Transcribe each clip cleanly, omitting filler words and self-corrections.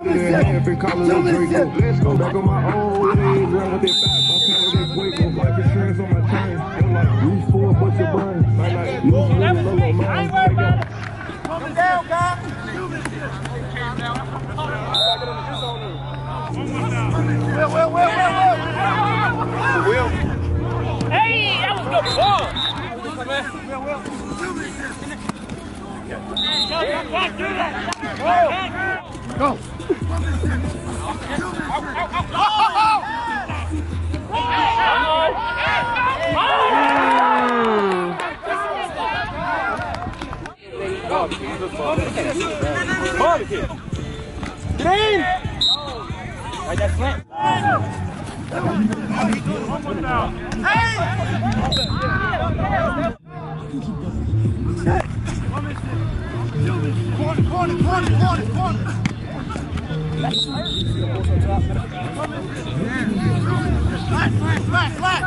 Every collar of Draco. Let's go back on my own. It ain't wrong with that back. I'm telling that Draco. Life insurance on my chain. I'm like, use for but your brain. I like, use for the low on mine. Come down, guys. Will. Hey, that was good ball. Go. Barbecue. Get in. Right, that's slant. Corner. Flat.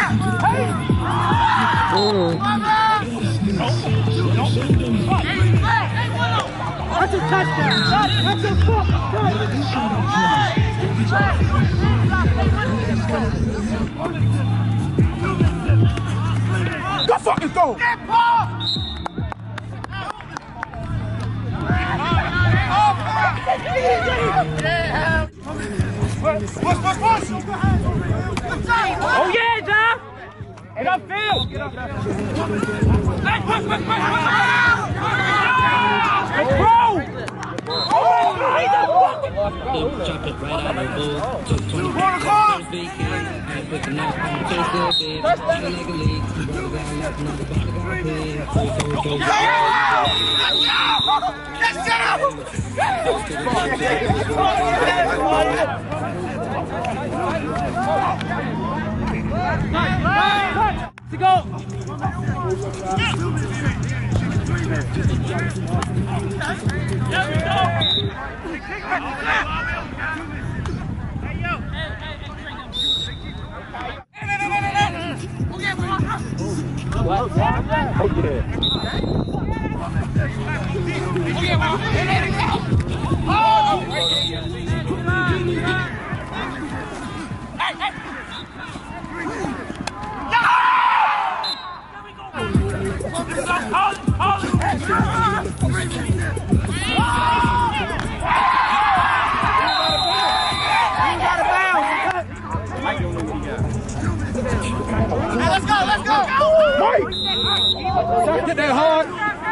That's a touchdown. That's a fuck. Go fucking go. Push. Oh yeah, John. Get upfield. Let's go. Chop it right out of the bowl. Took 20 big hand. I put the knife on the face of the bed. Like a leak. To go. Let's go. Mike! Get that hard.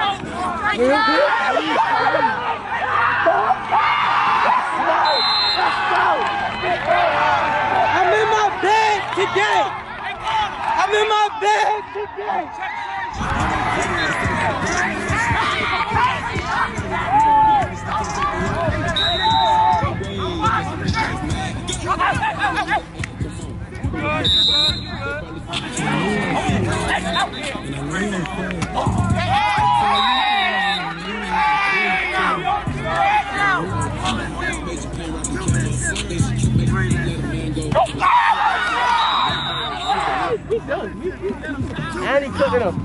I'm in my bed today. And he took it up.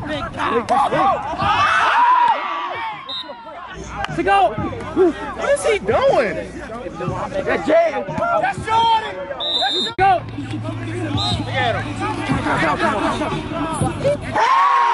To go. What is he doing? That's Jay. That's Jordan. Go. Look at him.